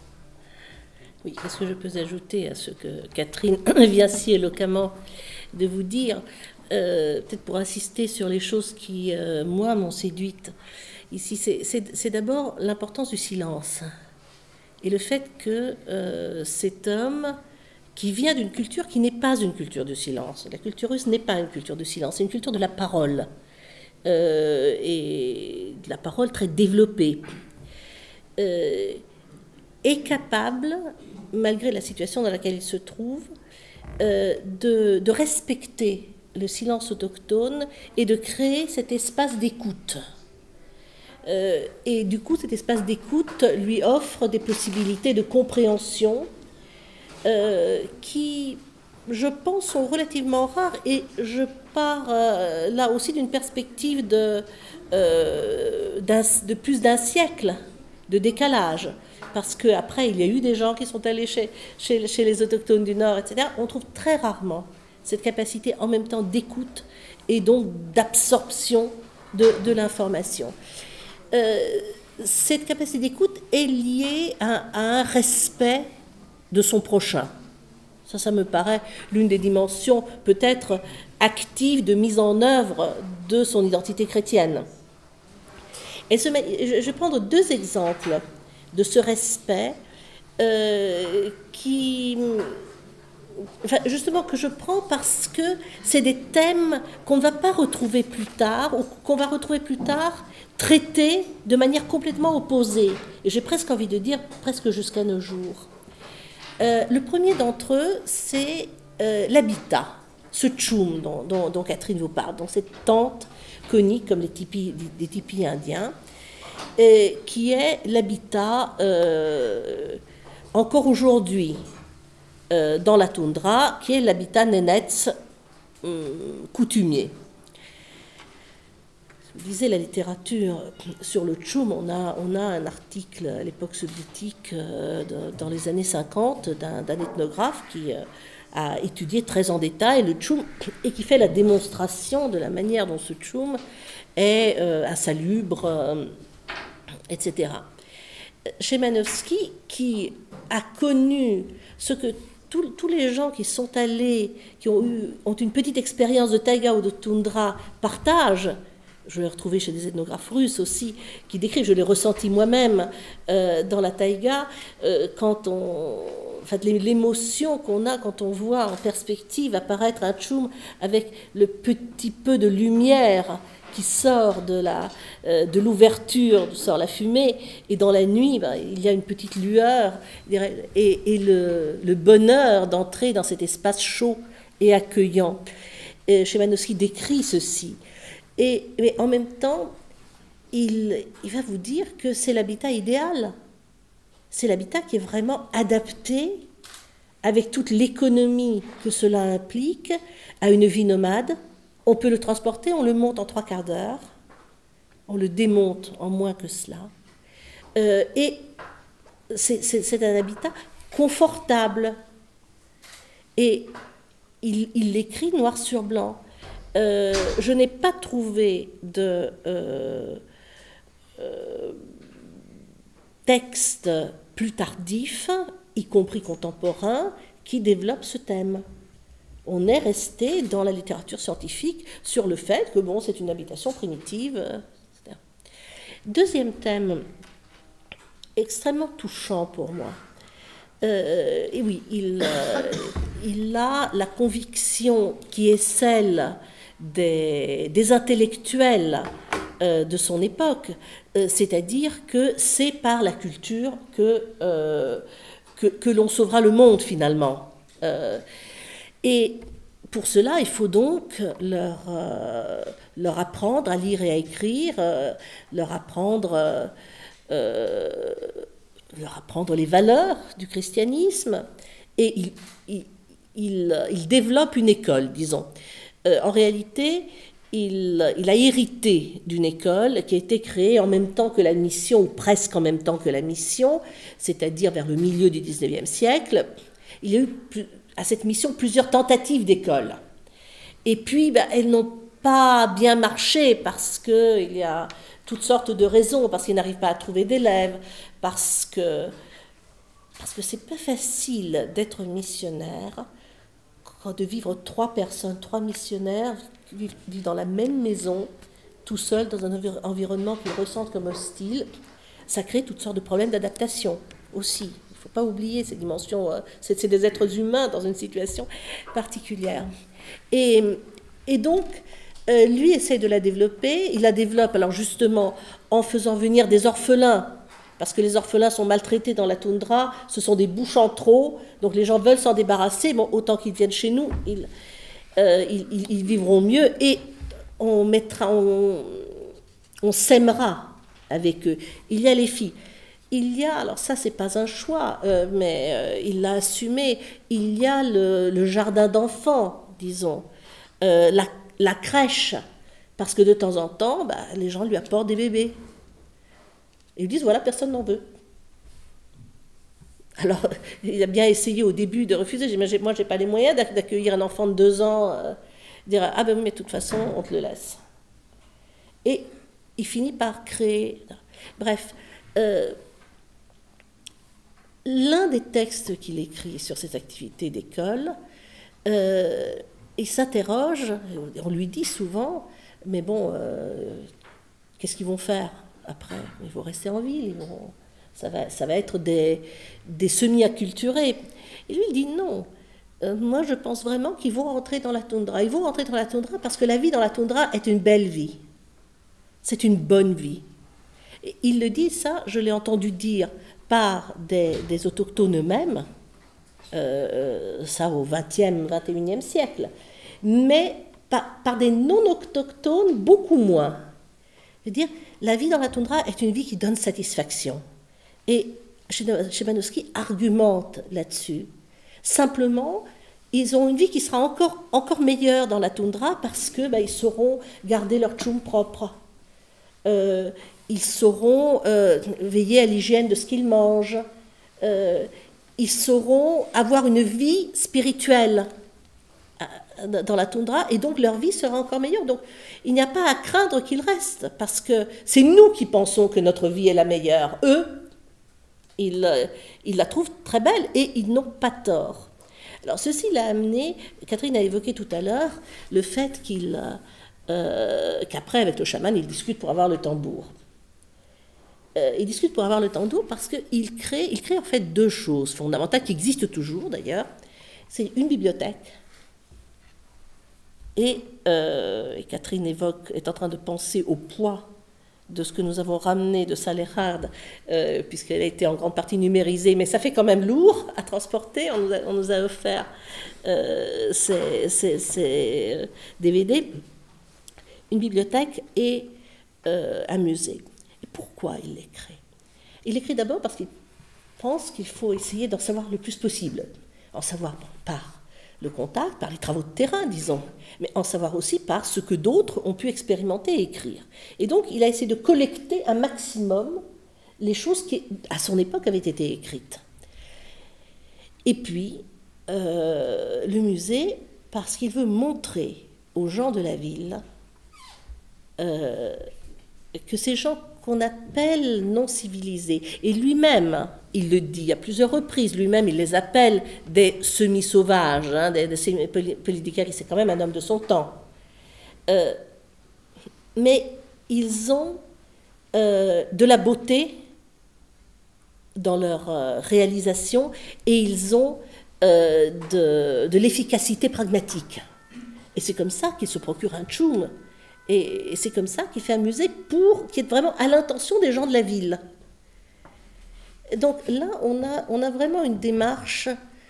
Oui, qu'est-ce que je peux ajouter à ce que Catherine vient si éloquemment de vous dire, euh, peut-être pour insister sur les choses qui, euh, moi, m'ont séduite. Ici, c'est d'abord l'importance du silence et le fait que euh, cet homme qui vient d'une culture qui n'est pas une culture de silence. La culture russe n'est pas une culture de silence, c'est une culture de la parole, euh, et de la parole très développée, euh, est capable, malgré la situation dans laquelle il se trouve, euh, de, de respecter le silence autochtone et de créer cet espace d'écoute. Euh, et du coup, cet espace d'écoute lui offre des possibilités de compréhension euh, qui, je pense, sont relativement rares. Et je pars euh, là aussi d'une perspective de, euh, de plus d'un siècle de décalage. Parce qu'après, il y a eu des gens qui sont allés chez, chez, chez les autochtones du Nord, et cetera. On trouve très rarement cette capacité en même temps d'écoute et donc d'absorption de, de l'information. Euh, cette capacité d'écoute est liée à, à un respect de son prochain. Ça, ça me paraît l'une des dimensions peut-être actives de mise en œuvre de son identité chrétienne. Et ce, je vais prendre deux exemples de ce respect euh, qui, enfin, justement, que je prends parce que c'est des thèmes qu'on ne va pas retrouver plus tard, ou qu'on va retrouver plus tard traités de manière complètement opposée. Et j'ai presque envie de dire, presque jusqu'à nos jours. Euh, le premier d'entre eux, c'est euh, l'habitat, ce tchoum dont, dont, dont Catherine vous parle, donc cette tente conique comme les tipis, des tipis indiens, et qui est l'habitat euh, encore aujourd'hui euh, dans la toundra, qui est l'habitat nénètz euh, coutumier. Vous lisez la littérature sur le tchoum, on a, on a un article à l'époque soviétique euh, de, dans les années cinquante d'un d'un ethnographe qui euh, a étudié très en détail le tchoum et qui fait la démonstration de la manière dont ce tchoum est euh, insalubre, euh, et cetera. Szymanowski, qui a connu ce que tous, tous les gens qui sont allés, qui ont, eu, ont une petite expérience de taïga ou de toundra partagent, je l'ai retrouvé chez des ethnographes russes aussi, qui décrivent, je l'ai ressenti moi-même euh, dans la taïga, euh, quand on, enfin, l'émotion qu'on a quand on voit en perspective apparaître un tchoum avec le petit peu de lumière qui sort de la, euh, de l'ouverture, d'où sort la fumée, et dans la nuit, ben, il y a une petite lueur, et, et le, le bonheur d'entrer dans cet espace chaud et accueillant. Et Szymanowski décrit ceci. Et, mais en même temps, il, il va vous dire que c'est l'habitat idéal. C'est l'habitat qui est vraiment adapté, avec toute l'économie que cela implique, à une vie nomade. On peut le transporter, on le monte en trois quarts d'heure, on le démonte en moins que cela. Euh, et c'est, c'est, c'est un habitat confortable. Et il, il l'écrit noir sur blanc. euh, je n'ai pas trouvé de euh, euh, texte plus tardif, y compris contemporain, qui développe ce thème. On est resté dans la littérature scientifique sur le fait que bon, c'est une habitation primitive, et cetera. Deuxième thème, extrêmement touchant pour moi. Euh, et oui, il, euh, il a la conviction qui est celle des, des intellectuels euh, de son époque, euh, c'est-à-dire que c'est par la culture que, euh, que, que l'on sauvera le monde finalement. Euh, et pour cela, il faut donc leur, euh, leur apprendre à lire et à écrire, euh, leur apprendre... Euh, euh, leur apprendre les valeurs du christianisme, et il, il, il, il développe une école, disons. Euh, en réalité, il, il a hérité d'une école qui a été créée en même temps que la mission, ou presque en même temps que la mission, c'est-à-dire vers le milieu du dix-neuvième siècle. Il y a eu à cette mission plusieurs tentatives d'école. Et puis, ben, elles n'ont pas bien marché parce qu'il y a toutes sortes de raisons, parce qu'ils n'arrivent pas à trouver d'élèves, parce que parce que c'est pas facile d'être missionnaire, de vivre trois personnes, trois missionnaires, vivent, vivent dans la même maison, tout seuls, dans un environnement qu'ils ressentent comme hostile. Ça crée toutes sortes de problèmes d'adaptation aussi. Il ne faut pas oublier ces dimensions, c'est, c'est des êtres humains dans une situation particulière. Et, et donc, Euh, lui essaie de la développer, il la développe alors justement en faisant venir des orphelins, parce que les orphelins sont maltraités dans la toundra, ce sont des bouches en trop, donc les gens veulent s'en débarrasser, bon, autant qu'ils viennent chez nous, ils, euh, ils, ils, ils vivront mieux, et on mettra, on, on s'aimera avec eux. Il y a les filles. Il y a, alors ça c'est pas un choix, euh, mais euh, il l'a assumé, il y a le, le jardin d'enfants, disons, euh, la la crèche, parce que de temps en temps, bah, les gens lui apportent des bébés. Et ils disent, voilà, personne n'en veut. Alors, il a bien essayé au début de refuser. J'ai dit, moi, je n'ai pas les moyens d'accueillir un enfant de deux ans, euh, dire, ah ben mais de toute façon, on te le laisse. Et il finit par créer... Bref, euh, l'un des textes qu'il écrit sur ces activités d'école... Euh, il s'interroge, on lui dit souvent, mais bon, euh, qu'est-ce qu'ils vont faire après? Ils vont rester en ville, ils vont, ça, va, ça va être des, des semi-acculturés. Et lui, il dit non, euh, moi je pense vraiment qu'ils vont rentrer dans la toundra. Ils vont rentrer dans la toundra parce que la vie dans la toundra est une belle vie. C'est une bonne vie. Et il le dit, ça, je l'ai entendu dire par des, des autochtones eux-mêmes, Euh, ça au vingtième, vingt et unième siècle, mais par, par des non-autochtones beaucoup moins. C'est-à-dire, la vie dans la toundra est une vie qui donne satisfaction. Et Szymanowski argumente là-dessus. Simplement, ils ont une vie qui sera encore, encore meilleure dans la toundra parce que bah, ils sauront garder leur tchoum propre. Euh, ils sauront euh, veiller à l'hygiène de ce qu'ils mangent. Euh, ils sauront avoir une vie spirituelle dans la toundra, et donc leur vie sera encore meilleure. Donc il n'y a pas à craindre qu'ils restent, parce que c'est nous qui pensons que notre vie est la meilleure. Eux, ils, ils la trouvent très belle, et ils n'ont pas tort. Alors ceci l'a amené, Catherine a évoqué tout à l'heure, le fait qu'il, euh, qu'après avec le chaman, il discute pour avoir le tambour. Euh, il discute pour avoir le tambour parce qu'il crée, il crée en fait deux choses fondamentales qui existent toujours d'ailleurs. C'est une bibliothèque et, euh, et Catherine évoque, est en train de penser au poids de ce que nous avons ramené de Salehard, euh, puisqu'elle a été en grande partie numérisée, mais ça fait quand même lourd à transporter. On nous a, on nous a offert euh, ces, ces, ces D V D, une bibliothèque et euh, un musée. Pourquoi il l'écrit? Il l'écrit d'abord parce qu'il pense qu'il faut essayer d'en savoir le plus possible. En savoir bon, par le contact, par les travaux de terrain, disons, mais en savoir aussi par ce que d'autres ont pu expérimenter et écrire. Et donc, il a essayé de collecter un maximum les choses qui, à son époque, avaient été écrites. Et puis, euh, le musée, parce qu'il veut montrer aux gens de la ville euh, que ces gens qu'on appelle non civilisés, et lui-même, il le dit à plusieurs reprises, lui-même il les appelle des semi-sauvages, hein, des, des semi-polydicari, c'est quand même un homme de son temps. Euh, mais ils ont euh, de la beauté dans leur euh, réalisation et ils ont euh, de, de l'efficacité pragmatique. Et c'est comme ça qu'il se procure un tchoum. Et, et c'est comme ça qu'il fait un musée pour, qui est vraiment à l'intention des gens de la ville. Donc là, on a, on a vraiment une démarche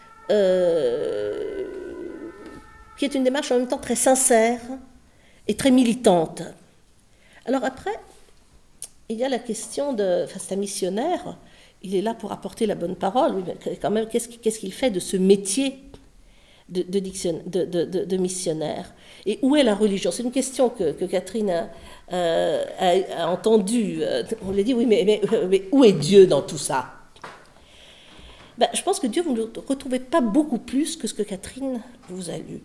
euh, qui est une démarche en même temps très sincère et très militante. Alors après, il y a la question de... Enfin, c'est un missionnaire, il est là pour apporter la bonne parole, oui, mais quand même, qu'est-ce, qu'est-ce qu'il fait de ce métier de, de, diction, de, de, de, de missionnaire? Et où est la religion? C'est une question que, que Catherine a, euh, a, a entendue. On lui dit, oui, mais, mais, mais où est Dieu dans tout ça? Ben, je pense que Dieu, vous ne le retrouvez pas beaucoup plus que ce que Catherine vous a lu.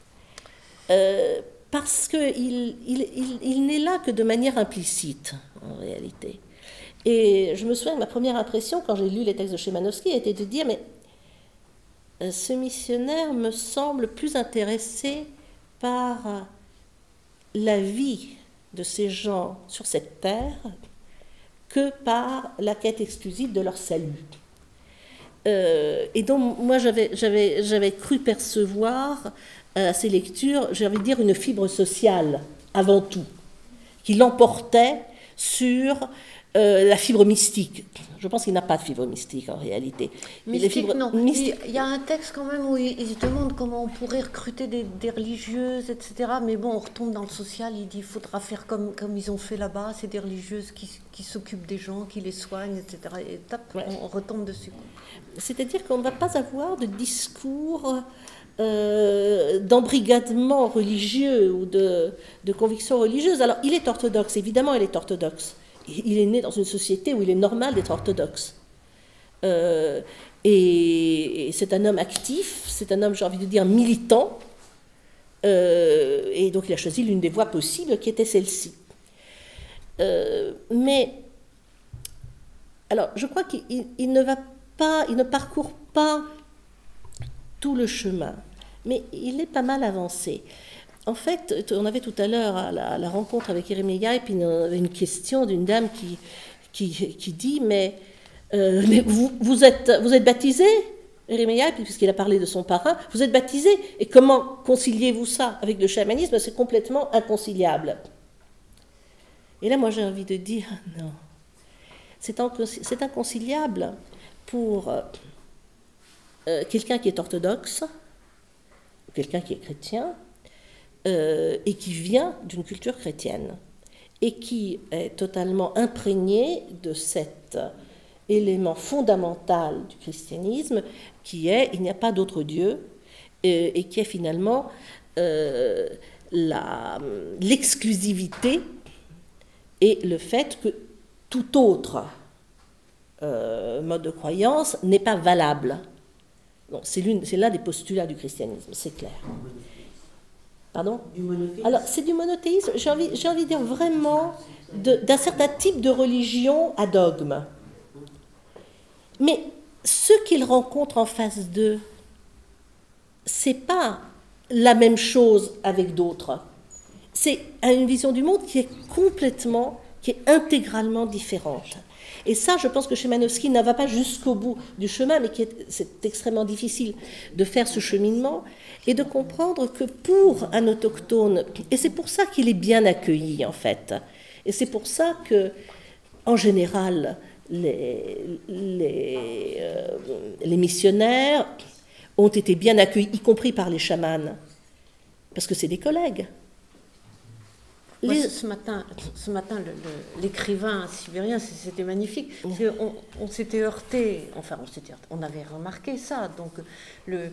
Euh, parce qu'il il, il, il n'est là que de manière implicite, en réalité. Et je me souviens que ma première impression, quand j'ai lu les textes de Szymanowski, était de dire, mais euh, ce missionnaire me semble plus intéressé par la vie de ces gens sur cette terre que par la quête exclusive de leur salut. Euh, et donc, moi, j'avais, j'avais, j'avais cru percevoir à ces lectures, j'ai envie de dire, une fibre sociale, avant tout, qui l'emportait sur euh, la fibre mystique. Je pense qu'il n'a pas de fibre mystique, en réalité. Mystique, fibres, non. Mystique. Il y a un texte, quand même, où il, il se demande comment on pourrait recruter des, des religieuses, et cetera. Mais bon, on retombe dans le social, il dit qu'il faudra faire comme, comme ils ont fait là-bas, c'est des religieuses qui, qui s'occupent des gens, qui les soignent, et cetera. Et tape, ouais. on, on retombe dessus. C'est-à-dire qu'on ne va pas avoir de discours euh, d'embrigadement religieux ou de, de conviction religieuse. Alors, il est orthodoxe, évidemment, il est orthodoxe. Il est né dans une société où il est normal d'être orthodoxe. Euh, et, et c'est un homme actif, c'est un homme, j'ai envie de dire, militant. Euh, et donc, il a choisi l'une des voies possibles, qui était celle-ci. Euh, mais, alors, je crois qu'il il ne va pas, il ne parcourt pas tout le chemin, mais il est pas mal avancé. En fait, on avait tout à l'heure à la, à la rencontre avec Jérémie et puis on avait une question d'une dame qui, qui, qui dit mais, euh, mais vous, vous, êtes, vous êtes baptisé, Jérémie, puisqu'il a parlé de son parrain, vous êtes baptisé, et comment conciliez-vous ça avec le chamanisme? C'est complètement inconciliable. Et là, moi, j'ai envie de dire non, c'est inconciliable pour euh, quelqu'un qui est orthodoxe, quelqu'un qui est chrétien, Euh, et qui vient d'une culture chrétienne et qui est totalement imprégné de cet élément fondamental du christianisme qui est il n'y a pas d'autre Dieu et, et qui est finalement euh, l'exclusivité et le fait que tout autre euh, mode de croyance n'est pas valable. Bon, c'est l'un des postulats du christianisme, c'est clair. Pardon ? Du monothéisme. Alors, c'est du monothéisme, j'ai envie, j'ai envie de dire vraiment d'un certain type de religion à dogme. Mais ce qu'ils rencontrent en face d'eux, c'est pas la même chose avec d'autres. C'est une vision du monde qui est complètement, qui est intégralement différente. Et ça, je pense que Szymanowski ne va pas jusqu'au bout du chemin, mais c'est extrêmement difficile de faire ce cheminement et de comprendre que pour un autochtone, et c'est pour ça qu'il est bien accueilli en fait, et c'est pour ça que, en général, les, les, euh, les missionnaires ont été bien accueillis, y compris par les chamans, parce que c'est des collègues. Moi, les... ce matin, ce matin l'écrivain sibérien, c'était magnifique. Mmh. On, on s'était heurté, enfin, on s'était heurté, on avait remarqué ça. Donc, le, le,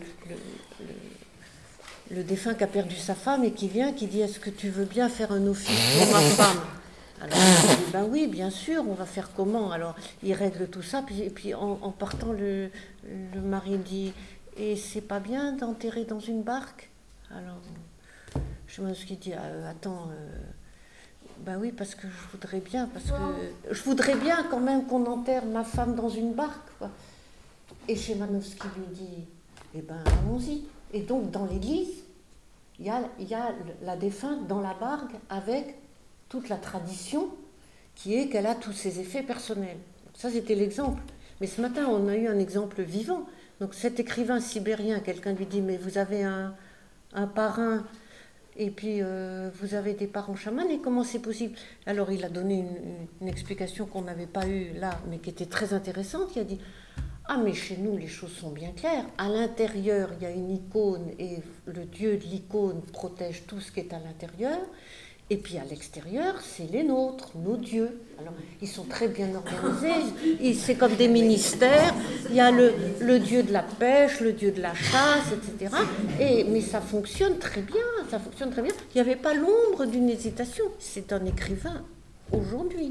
le, le défunt qui a perdu sa femme et qui vient, qui dit: est-ce que tu veux bien faire un office pour ma femme? Alors, il dit: ben oui, bien sûr, on va faire comment? Alors, il règle tout ça, puis, et puis en, en partant, le, le mari dit: et c'est pas bien d'enterrer dans une barque? Alors. Chimanovski dit euh, attends, euh, bah oui, parce que je voudrais bien, parce que je voudrais bien quand même qu'on enterre ma femme dans une barque, quoi. Et Chimanovski lui dit eh ben allons-y. Et donc dans l'église, il y a, il y a la défunte dans la barque avec toute la tradition qui est qu'elle a tous ses effets personnels. Ça, c'était l'exemple. Mais ce matin, on a eu un exemple vivant. Donc cet écrivain sibérien, quelqu'un lui dit, mais vous avez un, un parrain, et puis euh, vous avez des parents chamans, et comment c'est possible? Alors il a donné une, une explication qu'on n'avait pas eue là, mais qui était très intéressante. Il a dit, ah mais chez nous, les choses sont bien claires. À l'intérieur, il y a une icône, et le dieu de l'icône protège tout ce qui est à l'intérieur. Et puis à l'extérieur, c'est les nôtres, nos dieux. Alors, ils sont très bien organisés, c'est comme des ministères. Il y a le, le dieu de la pêche, le dieu de la chasse, et cetera. Et, mais ça fonctionne très bien, ça fonctionne très bien. Il n'y avait pas l'ombre d'une hésitation. C'est un écrivain aujourd'hui.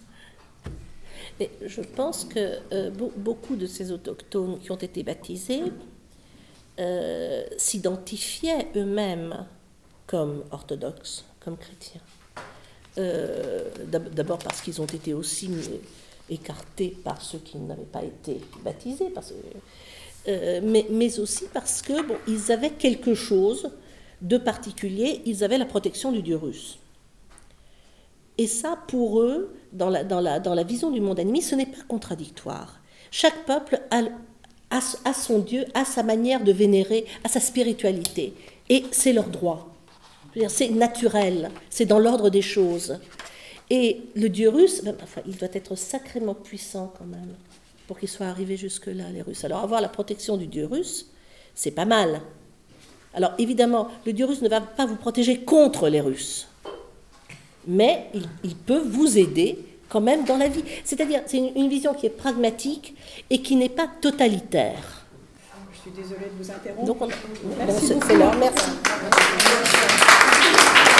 Et je pense que euh, beaucoup de ces autochtones qui ont été baptisés euh, s'identifiaient eux-mêmes comme orthodoxes, comme chrétiens. Euh, D'abord parce qu'ils ont été aussi écartés par ceux qui n'avaient pas été baptisés, parce que, euh, mais, mais aussi parce que bon, ils avaient quelque chose de particulier, ils avaient la protection du dieu russe. Et ça, pour eux, dans la, dans la, dans la vision du monde animiste, ce n'est pas contradictoire. Chaque peuple a, a, a son dieu, a sa manière de vénérer, a sa spiritualité, et c'est leur droit. C'est naturel, c'est dans l'ordre des choses. Et le dieu russe, ben, enfin, il doit être sacrément puissant quand même pour qu'il soit arrivé jusque-là, les Russes. Alors avoir la protection du dieu russe, c'est pas mal. Alors évidemment, le dieu russe ne va pas vous protéger contre les Russes, mais il, il peut vous aider quand même dans la vie. C'est-à-dire, c'est une, une vision qui est pragmatique et qui n'est pas totalitaire. Je suis désolée de vous interrompre. Donc on... Merci bon, beaucoup. c'est là, merci.